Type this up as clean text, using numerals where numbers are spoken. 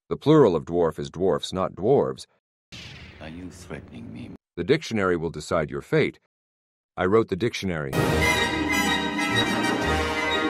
The plural of dwarf is dwarfs, not dwarves. Are you threatening me? The dictionary will decide your fate. I wrote the dictionary.